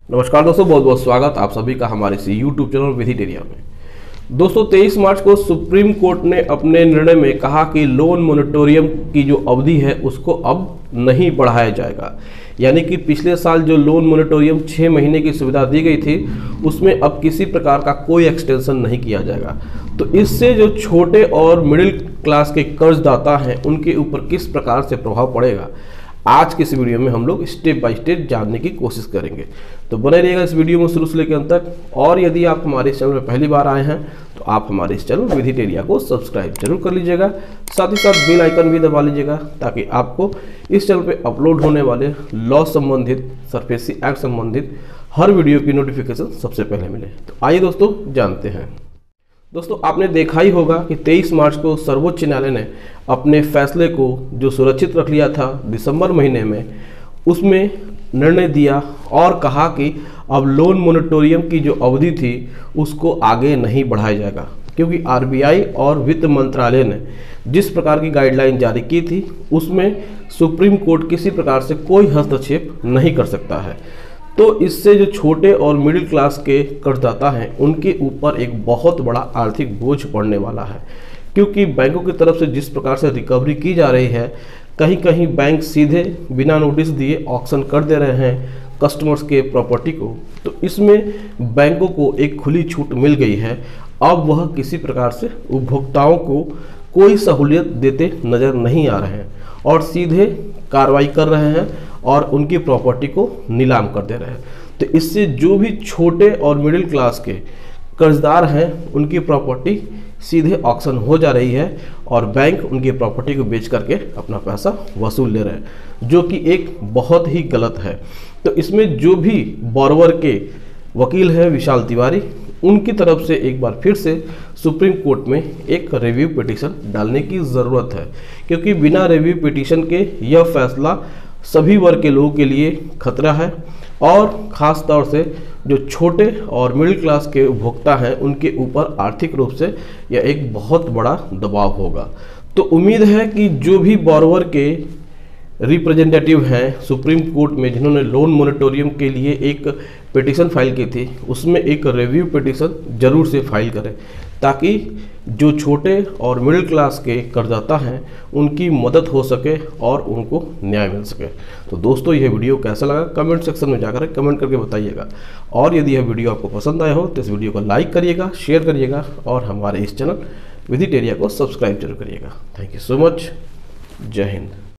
नमस्कार दोस्तों, बहुत बहुत स्वागत आप सभी का हमारे इस यूट्यूब चैनल विधिटेरिया में। दोस्तों 23 मार्च को सुप्रीम कोर्ट ने अपने निर्णय में कहा कि लोन मोरेटोरियम की जो अवधि है उसको अब नहीं बढ़ाया जाएगा। यानी कि पिछले साल जो लोन मोरेटोरियम 6 महीने की सुविधा दी गई थी उसमें अब किसी प्रकार का कोई एक्सटेंशन नहीं किया जाएगा। तो इससे जो छोटे और मिडिल क्लास के कर्जदाता हैं उनके ऊपर किस प्रकार से प्रभाव पड़ेगा, आज के इस वीडियो में हम लोग स्टेप बाय स्टेप जानने की कोशिश करेंगे। तो बने रहिएगा इस वीडियो में शुरू से लेकर अंत तक। और यदि आप हमारे इस चैनल में पहली बार आए हैं तो आप हमारे इस चैनल विधिटेरिया को सब्सक्राइब जरूर कर लीजिएगा, साथ ही साथ बेल आइकन भी दबा लीजिएगा ताकि आपको इस चैनल पे अपलोड होने वाले लॉ संबंधित, सरफेसी एक्ट संबंधित हर वीडियो की नोटिफिकेशन सबसे पहले मिले। तो आइए दोस्तों जानते हैं। दोस्तों आपने देखा ही होगा कि 23 मार्च को सर्वोच्च न्यायालय ने अपने फैसले को जो सुरक्षित रख लिया था दिसंबर महीने में, उसमें निर्णय दिया और कहा कि अब लोन मोरेटोरियम की जो अवधि थी उसको आगे नहीं बढ़ाया जाएगा, क्योंकि आरबीआई और वित्त मंत्रालय ने जिस प्रकार की गाइडलाइन जारी की थी उसमें सुप्रीम कोर्ट किसी प्रकार से कोई हस्तक्षेप नहीं कर सकता है। तो इससे जो छोटे और मिडिल क्लास के कर्जदाता हैं उनके ऊपर एक बहुत बड़ा आर्थिक बोझ पड़ने वाला है, क्योंकि बैंकों की तरफ से जिस प्रकार से रिकवरी की जा रही है, कहीं कहीं बैंक सीधे बिना नोटिस दिए ऑक्शन कर दे रहे हैं कस्टमर्स के प्रॉपर्टी को। तो इसमें बैंकों को एक खुली छूट मिल गई है। अब वह किसी प्रकार से उपभोक्ताओं को कोई सहूलियत देते नज़र नहीं आ रहे हैं और सीधे कार्रवाई कर रहे हैं और उनकी प्रॉपर्टी को नीलाम कर दे रहे हैं। तो इससे जो भी छोटे और मिडिल क्लास के कर्जदार हैं उनकी प्रॉपर्टी सीधे ऑक्शन हो जा रही है और बैंक उनकी प्रॉपर्टी को बेच करके अपना पैसा वसूल ले रहे हैं, जो कि एक बहुत ही गलत है। तो इसमें जो भी बॉरोवर के वकील हैं विशाल तिवारी, उनकी तरफ से एक बार फिर से सुप्रीम कोर्ट में एक रिव्यू पिटीशन डालने की ज़रूरत है, क्योंकि बिना रिव्यू पिटीशन के यह फैसला सभी वर्ग के लोगों के लिए खतरा है और ख़ास तौर से जो छोटे और मिडिल क्लास के उपभोक्ता हैं उनके ऊपर आर्थिक रूप से यह एक बहुत बड़ा दबाव होगा। तो उम्मीद है कि जो भी बॉरोवर के रिप्रेजेंटेटिव हैं सुप्रीम कोर्ट में जिन्होंने लोन मोरेटोरियम के लिए एक पिटीशन फाइल की थी, उसमें एक रिव्यू पिटीशन जरूर से फाइल करें ताकि जो छोटे और मिडिल क्लास के कर्जदाता हैं उनकी मदद हो सके और उनको न्याय मिल सके। तो दोस्तों यह वीडियो कैसा लगा कमेंट सेक्शन में जाकर कमेंट करके बताइएगा। और यदि यह वीडियो आपको पसंद आया हो तो इस वीडियो को लाइक करिएगा, शेयर करिएगा और हमारे इस चैनल विधिटेरिया को सब्सक्राइब जरूर करिएगा। Thank you so much. जय हिंद।